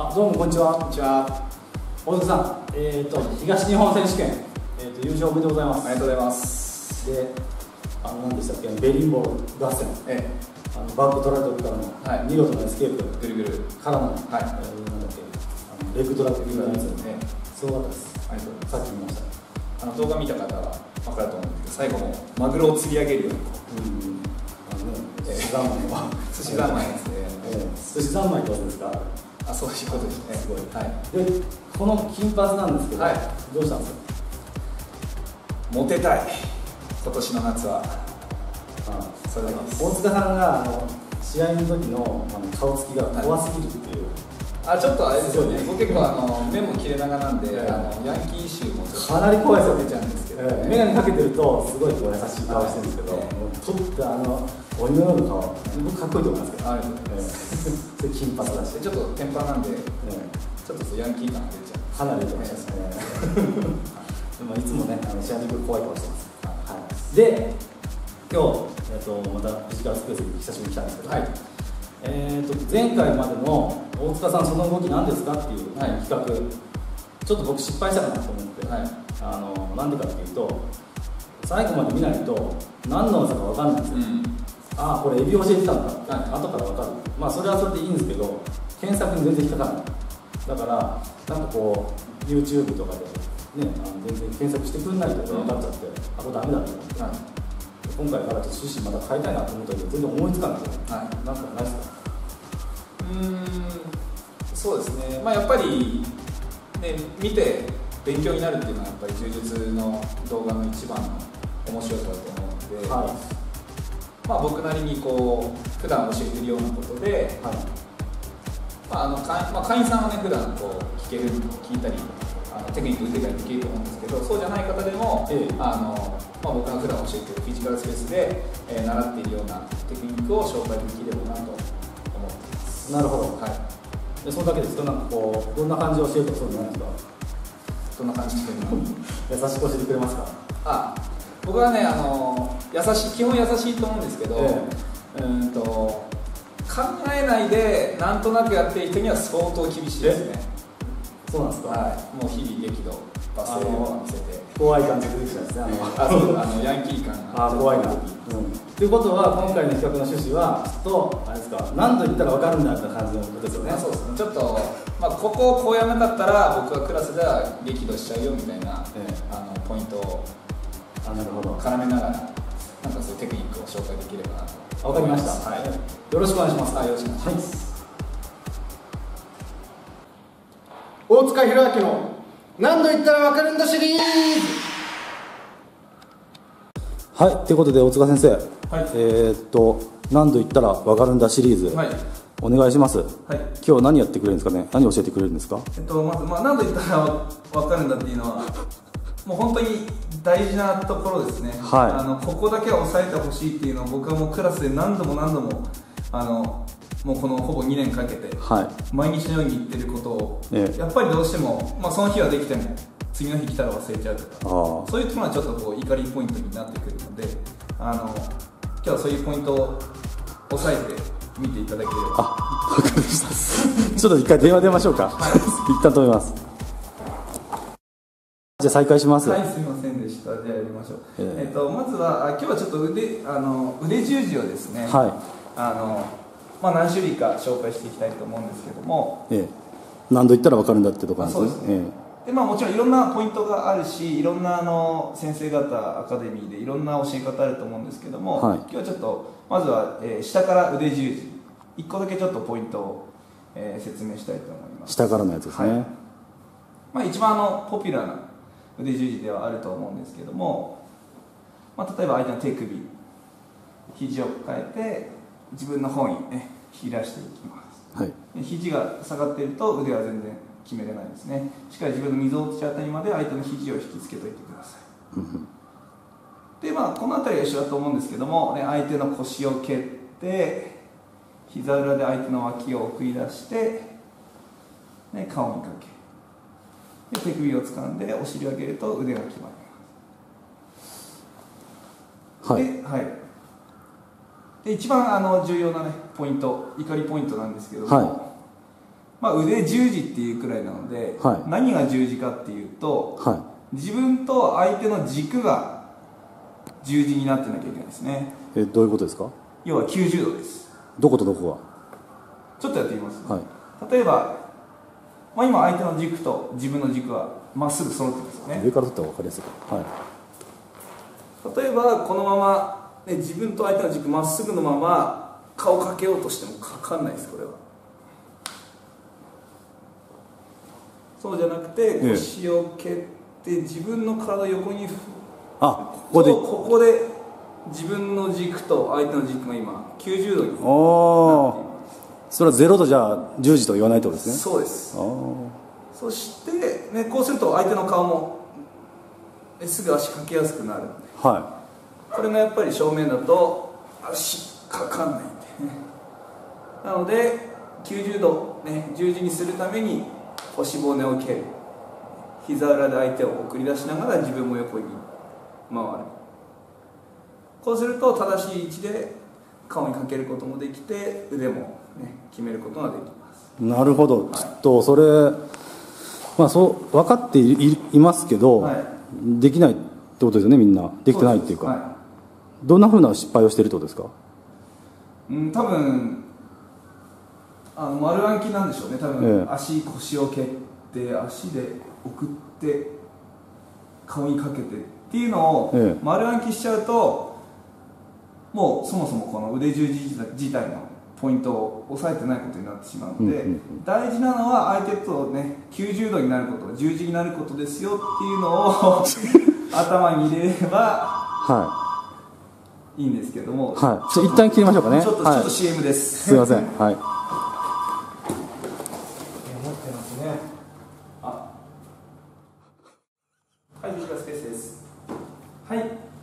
どうもこんにちは。 こんにちは。 大塚さん、東日本選手権、優勝おめでとうございます。 ありがとうございます。 で、何でしたっけ、ベリンボール合戦、バック取られた時からの見事なエスケープ、 ぐるぐるからの、 はい、 なんだっけ、レッグドラッグみたいなやつで、すごかったです。 ありがとうございます。 さっき見ました。 動画見た方は分かると思うんですけど、最後もマグロを釣り上げるように寿司三昧の寿司三昧ですね。 寿司三昧ってことですか？ あ、そういうことですね。 すごい。 はい。 で、この金髪なんですけど、どうしたんですか？ モテたい。今年の夏は。それだけです。 大塚さんが試合の時の顔つきが怖すぎるっていう。 ちょっとあれですよね。僕結構目も切れ長なんで、ヤンキー臭もかなり怖いですよね。 出ちゃうんですけど、 眼鏡かけてるとすごい優しい顔してるんですけど、取って鬼のような顔、僕かっこいいと思いますけど。それ金髪だし、 ちょっとテンパなんで、ちょっとヤンキー感が出ちゃう。 かなり出てましたね。でもいつもね、試合の時怖い顔してます。で、今日またフィジカルスペースに久しぶりに来たんですけど、前回までの大塚さんその動き何ですかっていう企画、ちょっと僕失敗したかなと思って、なんでかっていうと、最後まで見ないと何の技か分かんないんですよ。ああ、これエビ教えてたんだって、後から分かる。まあそれはそれでいいんですけど、検索に全然引っかからない。だからなんかこう YouTube とかでね、全然検索してくんないと分かっちゃって、これダメだと思って、今回からちょっと趣旨また変えたいなと思ったけど全然思いつかないんですよ。なんかないですか？ そうですね。やっぱりね、見て勉強になるっていうのはやっぱり柔術の動画の一番の面白さだと思うので、僕なりにこう普段教えてるようなことで、会員さんはね普段こう聞いたりテクニック打てたりできると思うんですけど、そうじゃない方でも、僕が普段教えてるフィジカルスペースで、習っているようなテクニックを紹介できればなと思ってます。 なるほど。でそれだけですか？なんかこうどんな感じを教えるとかそういうのないですか？どんな感じで優しく教えてくれますか？ 僕はね基本優しいと思うんですけど、考えないでなんとなくやっている人には相当厳しいですね。 そうなんですか？ もう日々激怒罵声を見せて怖い感じで出てきたんですね。 ヤンキー感が怖いな。ということは今回の企画の趣旨はちょっとあれですか、何と言ったら分かるんだって感じのことですよね。 そうですね。ちょっとここをこうやめなかったら僕はクラスでは激怒しちゃうよみたいなポイントを絡めながらなんかそういうテクニックを紹介できればなと。 分かりました。よろしくお願いします。 よろしくお願いします。 大塚弘明の何度言ったら分かるんだシリーズ。 はい、ということで大塚先生、何度言ったら分かるんだシリーズ、お願いします。今日何やってくれるんですかね？何教えてくれるんですか？ まず何度言ったら分かるんだっていうのはもう本当に大事なところですね。ここだけは押さえてほしいっていうのを僕はもうクラスで何度ももうこのほぼ2年かけて毎日のように言ってることを、やっぱりどうしても、その日はできても次の日来たら忘れちゃうとか、そういうのはちょっとこう怒りポイントになってくるので、今日はそういうポイントを押さえて見ていただければ。 分かりました。ちょっと一回電話出ましょうか。一旦止めます。じゃあ再開します。 すみませんでした。じゃあやりましょう。まずは今日はちょっと腕十字をですね、何種類か紹介していきたいと思うんですけども、 何度言ったら分かるんだってところなんですね。 でもちろんいろんなポイントがあるし、いろんな先生方アカデミーでいろんな教え方あると思うんですけども、今日はちょっとまずは、下から腕十字1個だけちょっとポイントを、説明したいと思います。 下からのやつですね。 一番ポピュラーな腕十字ではあると思うんですけども、例えば相手の手首、肘を変えて自分の方に引き出していきます。肘が下がっていると腕は全然決めれないですね。しっかり自分の溝落ちあたりまで相手の肘を引きつけておいてください。でこの辺りは一緒だと思うんですけども、相手の腰を蹴って膝裏で相手の脇を送り出して、顔にかけで手首を掴んでお尻を上げると腕が決まります。で一番重要な、ポイント、怒りポイントなんですけども、 まあ、腕十字っていうくらいなので、 はい、 何が十字かっていうと、 はい、 自分と相手の軸が十字になってなきゃいけないですね。 どういうことですか？ 要は90度です。 どことどこがちょっとやってみます、 はい、 例えば、まあ、今相手の軸と自分の軸はまっすぐ揃ってますよね。 上から撮ったら分かりやすい、はい、 例えばこのまま、ね、自分と相手の軸まっすぐのまま顔かけようとしてもかかんないです。これはそうじゃなくて、腰を蹴って自分の体を横にここで自分の軸と相手の軸が今90度になっています。 それは0度じゃ十字と言わないってことですね。 そうです。そして、ね、こうすると相手の顔もすぐ足かけやすくなる、 はい、 これがやっぱり正面だと足かかんないんでね。なので90度、ね、十字にするために腰骨を蹴る、膝裏で相手を送り出しながら自分も横に回る。こうすると正しい位置で顔にかけることもできて、腕も、ね、決めることができます。 なるほど、ちょっとそれ、まあ、そう分かっていますけど、はい、できないってことですよね。みんなできてないっていうか、はい、どんなふうな失敗をしているってことですか？ 多分丸暗記なんでしょうね。多分、腰を蹴って足で送って顔にかけてっていうのを丸暗記しちゃうと、もうそもそもこの腕十字自体のポイントを押さえてないことになってしまうので、大事なのは相手とね90度になること、十字になることですよっていうのを頭に入れればいいんですけども、 はい、一旦切りましょうかね。 ちょっと CM です。 すいません。はい。 はい、ビジュアルスペースです。はい。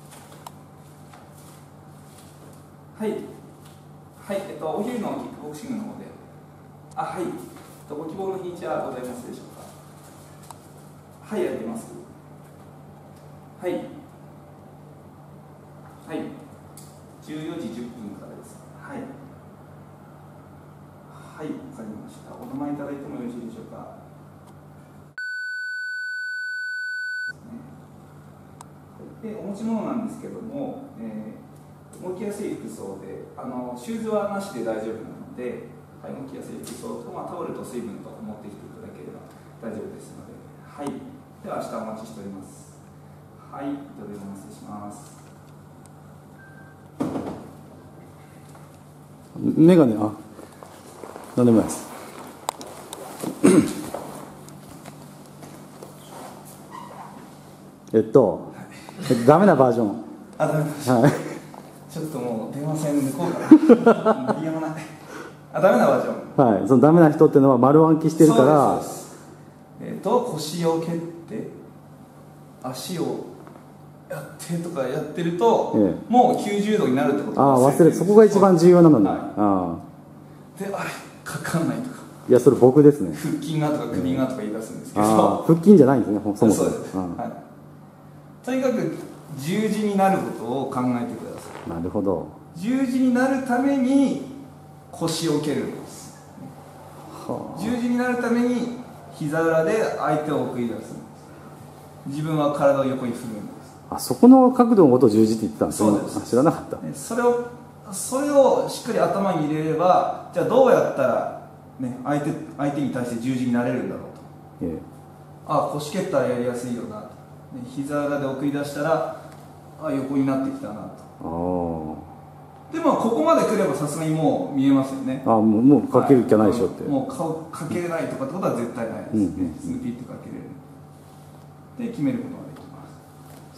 はい。はい、お昼のキックボクシングの方で。はい。ご希望の日にちはございますでしょうか。はい、やります。はい。はい。14時10分からです。はい。はい、わかりました。お名前いただいてもよろしいでしょうか。でお持ち物なんですけども、動きやすい服装で、シューズはなしで大丈夫なので、はい、動きやすい服装と、タオルと水分と持ってきていただければ大丈夫ですので、はい、では明日お待ちしております。はい、どうぞお待ちします。 メガネ、なんでもないです。ダメなバージョン。 ダメなバージョン。 はい。 ちょっともう電話線抜こうかな。鳴りやまない。ダメなバージョン。 はい。そのダメな人っていうのは丸暗記してるから。 そうです。腰を蹴って足をやってとかやってると、もう90度になるってことを忘れる。そこが一番重要なのに。 で、あれかかんないとか。 いや、それ僕ですね。 腹筋がとか首がとか言い出すんですけど。 腹筋じゃないんですね。そもそも。 そうです。はい。とにかく十字になることを考えてください。 なるほど。 十字になるために腰を蹴るんです。十字になるために膝裏で相手を送り出すんです。自分は体を横に振るんです。 そこの角度のことを十字って言ってたんですね。 そうです。 知らなかった。 それをしっかり頭に入れれば、じゃあどうやったら、ね、相手に対して十字になれるんだろうと。腰蹴ったらやりやすいよなと。膝裏で送り出したら横になってきたなと。でもここまで来ればさすがにもう見えますよね。 もうかける気はないでしょって。 もう顔かけれないとかってことは絶対ないですね。すぐピッとかけれるで決めることができます。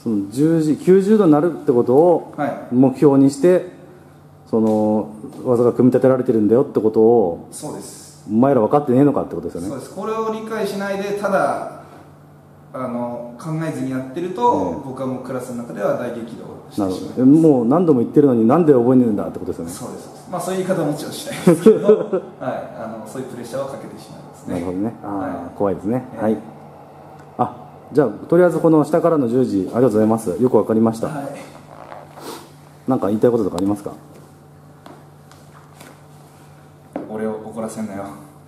その十字90度になるってことを目標にして、その技が組み立てられてるんだよってことを。 そうです。 お前ら分かってねえのかってことですよね。 そうです。これを理解しないでただ考えずにやってると、僕はもうクラスの中では大激怒してしまいます。 もう何度も言ってるのになんで覚えねえんだってことですよね。 そうです。そういう言い方はもちろんしないですけど、そういうプレッシャーをかけてしまいますね。 なるほどね。怖いですね。はい。じゃあとりあえずこの下からの十字ありがとうございます。よくわかりました。なんか言いたいこととかありますか？ 俺を怒らせんなよ。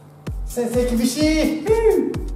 先生厳しい